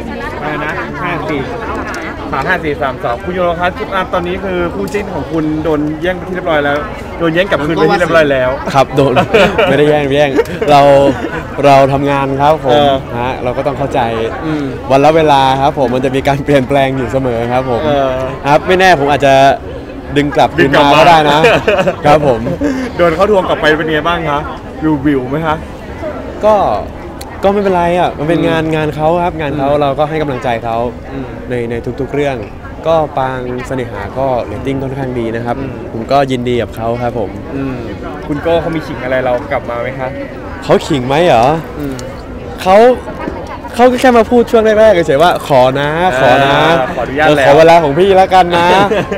อะไรนะ5 4 3 2คุณโยโรคัสตอนนี้คือคู่จิ้นของคุณโดนแย่งไปที่เรียบร้อยแล้วโดนแย่งกลับคืนไปที่เรียบร้อยแล้วครับโดน ไม่ได้แย่งเราทำงานครับผมฮะเราก็ต้องเข้าใจวันละเวลาครับผมมันจะมีการเปลี่ยนแปลงอยู่เสมอครับผมครับไม่แน่ผมอาจจะดึงกลับคืนมาก็ได้นะครับผมโดนเขาทวงกลับไปเป็นไงบ้างคะวิวไหมคะก็ไม่เป็นไรอ่ะมันเป็นงานเขาครับงานเขาเราก็ให้กำลังใจเขาในทุกๆเรื่องก็ปางเสน่หาก็เรตติ้งค่อนข้างดีนะครับผมก็ยินดีกับเขาครับผมคุณโก้เขามีขิงอะไรเรากลับมาไหมคะเขาขิงไหมเหรอเขาแค่มาพูดช่วงแรกๆเฉยๆว่าขอขออนุญาตแล้วขอเวลาของพี่แล้วกันนะ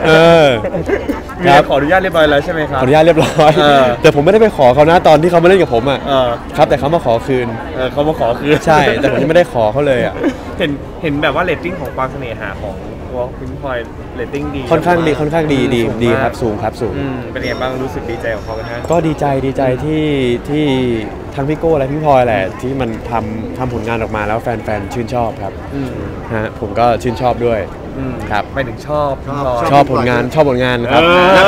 ขออนุญาตเรียบร้อยแล้วใช่ไหมครับขออนุญาตเรียบร้อยแต่ผมไม่ได้ไปขอเขานะตอนที่เขามาเล่นกับผมอ่ะครับแต่เขามาขอคืนเขามาขอคืนใช่แต่ผมยังไม่ได้ขอเขาเลยอ่ะเห็นแบบว่าเรตติ้งของปางเสน่หาของตัวพิงพลอยเรตติ้งดีค่อนข้างดีครับสูงเป็นไงบ้างรู้สึกดีใจของเขาไหมฮะก็ดีใจที่ทั้งพี่โก้และพี่พลอยแหละที่มันทำผลงานออกมาแล้วแฟนชื่นชอบครับฮะผมก็ชื่นชอบด้วยครับไม่ถึงชอบผลงานครับ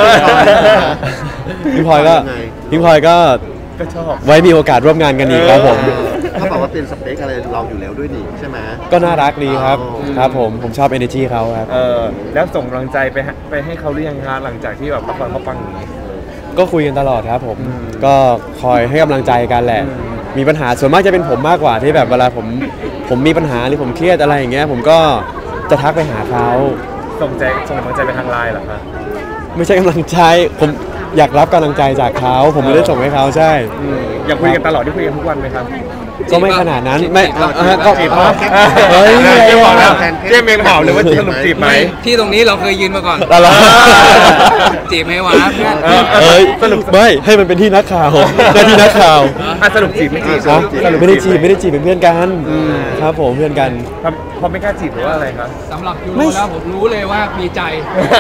พี่พลอยก็ชอบไว้มีโอกาสร่วมงานกันอีกครับผมเขาบอกว่าเป็นสเปคอะไรเราอยู่แล้วด้วยนี่ใช่ไหมก็น่ารักดีครับผมชอบ energy เขาครับแล้วส่งกำลังใจไปให้เขาหรือยังคะหลังจากที่แบบละครเขาปังอย่างนี้ก็คุยกันตลอดครับผมก็คอยให้กำลังใจกันแหละมีปัญหาส่วนมากจะเป็นผมมากกว่าที่แบบเวลาผมมีปัญหาหรือผมเครียดอะไรอย่างเงี้ยผมก็จะทักไปหาเขาส่งกำลังใจไปทางไลน์เหรอคะไม่ใช่กำลังใจผมอยากรับกำลังใจจากเขาผมไม่ได้ส่งให้เขาใช่อยากคุยกันตลอดที่คุยกันทุกวันไหมครับก็ไม่ขนาดนั้นไม่ก็จีบเฮ้ยเจ๊บอกแล้วเจ๊เมงถามเลยว่าสรุปจีบไหมที่ตรงนี้เราเคยยืนมาก่อนจีบไหมวะเพื่อนสรุปไม่ให้มันเป็นที่นักข่าวหน้าที่นักข่าวสรุปจีบไม่จีบไม่ได้จีบเป็นเพื่อนกันครับผมเพื่อนกันพอไม่กล้าจีบหรือว่าอะไรครับสำหรับยูโรแล้วผมรู้เลยว่ามีใจ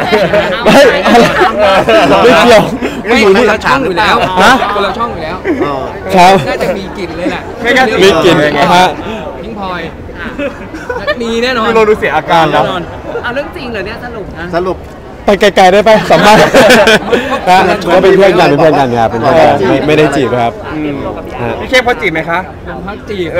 ไม่เกี่ยวไม่คนละช่องอยู่แล้วคนละช่องอยู่แล้วครับน่าจะมีกลิ่นเลยแหละมีกลิ่นฮะพิงพลอยมีแน่นอนยูโรดูเสียอาการแล้วเอาเรื่องจริงเหรอเนี่ยสรุปไปไกลๆได้ไปสัมภาษณ์ก็เป็นเพื่อนกันครับเป็นเพื่อนกันไม่ได้จีบครับพี่เข้มเขาจีบไหมคะเขาจีบ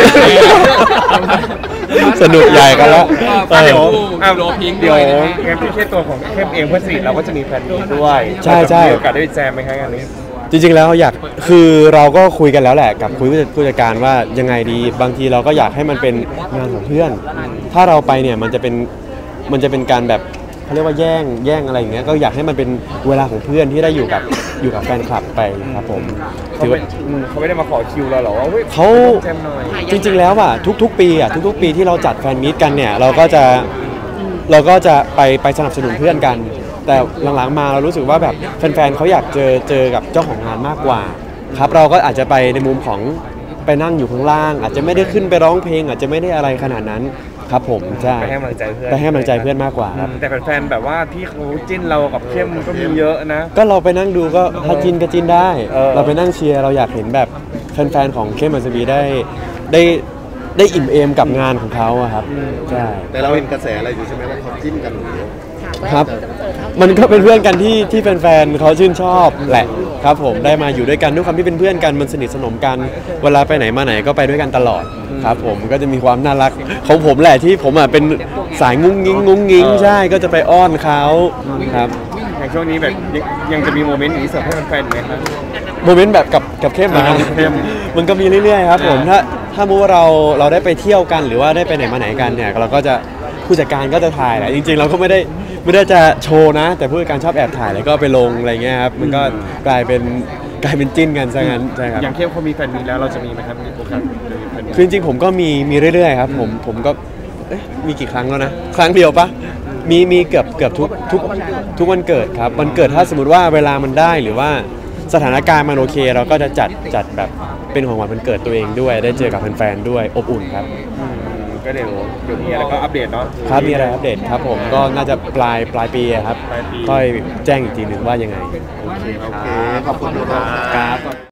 สนุกใหญ่กันแล้วเดี๋ยวงั้นพี่เข้มตัวของเข้มเองเพื่อนสนิทเราก็จะมีแฟนมีด้วยใช่มีโอกาสได้แจมไหมครับงานนี้จริงๆแล้วคือเราก็คุยกันแล้วแหละกับผู้จัดการว่ายังไงดีบางทีเราก็อยากให้มันเป็นงานของเพื่อนถ้าเราไปเนี่ยมันจะเป็นการแบบเขาเรียกว่าแย่งอะไรอย่างเงี้ยก็อยากให้มันเป็นเวลาของเพื่อนที่ได้อยู่กับแฟนคลับไปครับผมเขาไม่ได้มาขอคิวเราหรอว่าเขาจริงๆแล้วอ่ะทุกๆปีที่เราจัดแฟนมีตกันเนี่ยเราก็จะไปสนับสนุนเพื่อนกันแต่หลังๆมาเรารู้สึกว่าแบบแฟนๆเขาอยากเจอกับเจ้าของงานมากกว่าครับเราก็อาจจะไปในมุมของไปนั่งอยู่ข้างล่างอาจจะไม่ได้ขึ้นไปร้องเพลงอาจจะไม่ได้อะไรขนาดนั้นครับผมใช่ไปให้กำลังใจเพื่อนมากกว่าครับแต่แฟนๆแบบว่าที่เขาจิ้นเรากับเข้มก็มีเยอะนะก็เราไปนั่งดูก็ถ้าจิ้นก็จิ้นได้เราไปนั่งเชียร์เราอยากเห็นแบบแฟนๆของเข้มมัสบีได้อิ่มเอมกับงานของเขาครับใช่แต่เราเห็นกระแสอะไรอยู่ใช่ไหมว่าเขาจิ้นกันอยู่ครับมันก็เป็นเพื่อนกันที่แฟนๆเขาชื่นชอบแหละครับผมได้มาอยู่ด้วยกันด้วยความที่เป็นเพื่อนกันมันสนิทสนมกันเวลาไปไหนมาไหนก็ไปด้วยกันตลอดครับผมก็จะมีความน่ารักของผมแหละที่ผมเป็นสายงุ้งงิ้งใช่ก็จะไปอ้อนเขาครับในช่วงนี้แบบยังจะมีโมเมนต์นี้เสิร์ฟให้แฟนๆไหมครับโมเมนต์แบบกับเข้มมันก็มีเรื่อยๆครับผมถ้ามุว่าเราได้ไปเที่ยวกันหรือว่าได้ไปไหนมาไหนกันเนี่ยเราก็จะผู้จัดการก็จะถ่ายแหละจริงๆเราก็ไม่ได้จะโชว์นะแต่ผู้จัดการชอบแอบถ่ายแล้วก็ไปลงอะไรเงี้ยครับมันก็กลายเป็นจิ้นกันซะงั้นใช่ครับอย่างเข้มเขามีแฟนมีแล้วเราจะมีไหมครับมีโอกาสคือจริงๆผมก็มีเรื่อยๆครับผมก็มีกี่ครั้งแล้วนะครั้งเดียวปะมีเกือบทุกวันเกิดครับวันเกิดถ้าสมมติว่าเวลามันได้หรือว่าสถานการณ์มันโอเคเราก็จะจัดแบบเป็นของขวัญวันเกิดตัวเองด้วยได้เจอกับแฟนๆด้วยอบอุ่นครับก็เดี๋ยวมีอะไรก็อัปเดตเนาะครับมีอะไรอัปเดตครับผมก็น่าจะปลายปีครับค่อยแจ้งอีกทีหนึ่งว่ายังไงโอเคขอบคุณครับ